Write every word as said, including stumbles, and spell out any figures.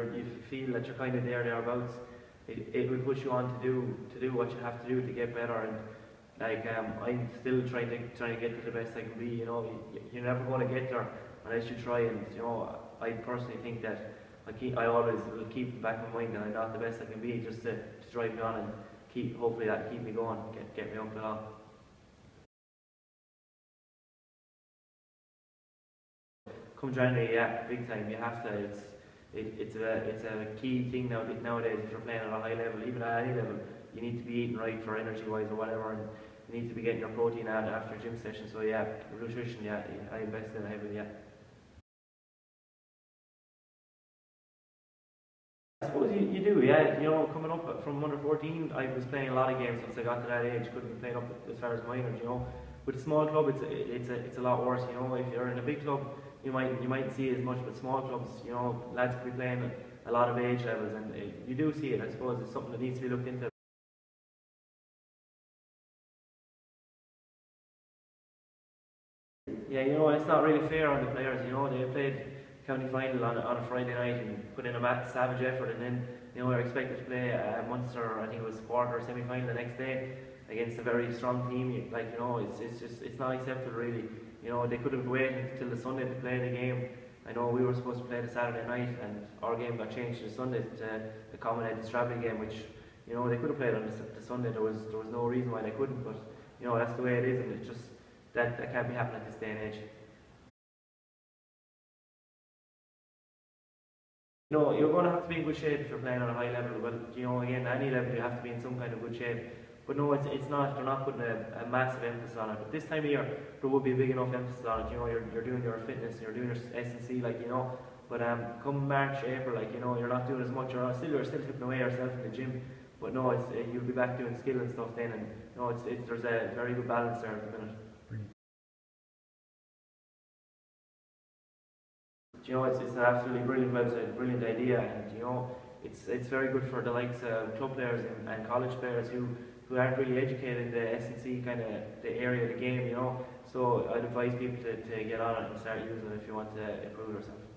you're, you feel that you're kind of there, thereabouts, it, it will push you on to do to do what you have to do to get better. And like um, I'm still trying to trying to get to the best I can be. You know, you, you're never going to get there unless you try. And you know, I personally think that I keep I always will keep in the back of my mind that I'm not the best I can be, just to, to drive me on and keep hopefully that keep me going, get get me up and on. Come January, yeah, big time. You have to. It's it, it's a it's a key thing now nowadays. If you're playing at a high level, even at any level, you need to be eating right for energy wise or whatever, and you need to be getting your protein out after gym session. So yeah, nutrition, yeah, I invest in it heavily, yeah. I suppose you, you do, yeah. You know, coming up from under fourteen, I was playing a lot of games since I got to that age. Couldn't be playing up as far as minors, you know. With a small club, it's a, it's a it's a lot worse. You know, if you're in a big club, you might you might see it as much. But small clubs, you know, lads could be playing a lot of age levels, and uh, you do see it. I suppose it's something that needs to be looked into. Yeah, you know, it's not really fair on the players. You know, they played county final on, on a Friday night and put in a mat, savage effort, and then you know they're expected to play a Munster, I think it was quarter or semi final the next day against a very strong team. Like you know, it's it's just it's not acceptable really. You know, they could have waited until the Sunday to play the game. I know we were supposed to play the Saturday night, and our game got changed to Sunday to accommodate the Stradley game, which you know they could have played on the, the Sunday. There was there was no reason why they couldn't, but you know that's the way it is, and it's just that that can't be happening at this day and age. You know, you're going to have to be in good shape if you're playing on a high level. Well, you know, again, any level you have to be in some kind of good shape. But no, it's it's not. They're not putting a, a massive emphasis on it. But this time of year, there will be a big enough emphasis on it. You know, you're you're doing your fitness, you're doing your S and C, like you know. But um, come March, April, like you know, you're not doing as much. You're still you're still tipping away yourself in the gym. But no, it's uh, you'll be back doing skill and stuff then. And you know, it's it's there's a very good balance there at the minute. You know, it's, it's an absolutely brilliant website, brilliant idea, and you know, it's it's very good for the likes of club players and, and college players who, who aren't really educated in the S and C kind of the area of the game, you know. So I'd advise people to, to get on it and start using it if you want to improve yourself.